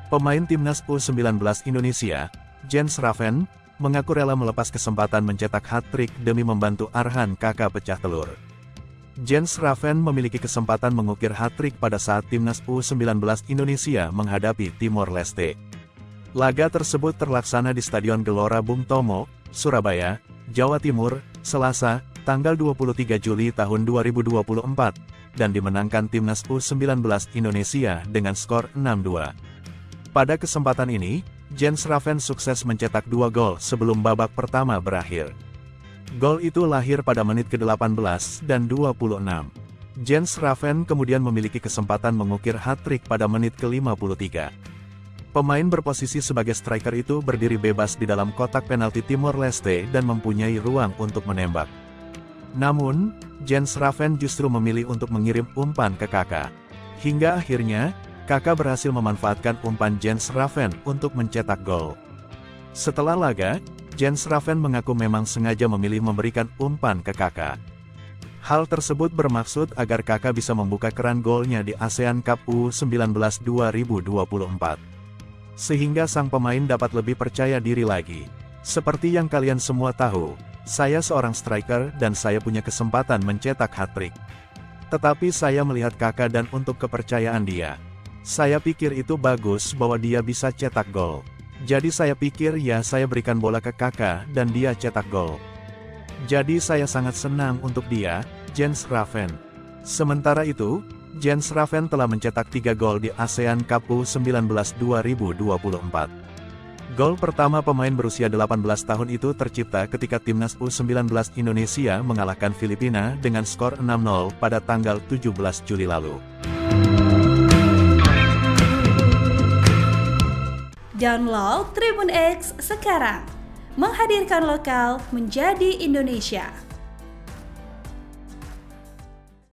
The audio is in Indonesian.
Pemain timnas U19 Indonesia, Jens Raven, mengaku rela melepas kesempatan mencetak hat-trick demi membantu Arhan Kakak pecah telur. Jens Raven memiliki kesempatan mengukir hat-trick pada saat timnas U19 Indonesia menghadapi Timor Leste. Laga tersebut terlaksana di Stadion Gelora Bung Tomo, Surabaya, Jawa Timur, Selasa, tanggal 23 Juli tahun 2024, dan dimenangkan timnas U19 Indonesia dengan skor 6-2. Pada kesempatan ini, Jens Raven sukses mencetak 2 gol sebelum babak pertama berakhir. Gol itu lahir pada menit ke-18 dan 26. Jens Raven kemudian memiliki kesempatan mengukir hat-trick pada menit ke-53. Pemain berposisi sebagai striker itu berdiri bebas di dalam kotak penalti Timor Leste dan mempunyai ruang untuk menembak. Namun, Jens Raven justru memilih untuk mengirim umpan ke Kakak. Hingga akhirnya, Kakak berhasil memanfaatkan umpan Jens Raven untuk mencetak gol. Setelah laga, Jens Raven mengaku memang sengaja memilih memberikan umpan ke Kakak. Hal tersebut bermaksud agar Kakak bisa membuka keran golnya di ASEAN Cup U19 2024. Sehingga sang pemain dapat lebih percaya diri lagi. Seperti yang kalian semua tahu, saya seorang striker dan saya punya kesempatan mencetak hat-trick. Tetapi saya melihat Kakak dan untuk kepercayaan dia. Saya pikir itu bagus bahwa dia bisa cetak gol. Jadi saya pikir ya saya berikan bola ke Kakak dan dia cetak gol. Jadi saya sangat senang untuk dia, Jens Raven. Sementara itu, Jens Raven telah mencetak 3 gol di ASEAN Cup U19 2024. Gol pertama pemain berusia 18 tahun itu tercipta ketika timnas U19 Indonesia mengalahkan Filipina dengan skor 6-0 pada tanggal 17 Juli lalu. Download Tribun X sekarang, menghadirkan lokal menjadi Indonesia.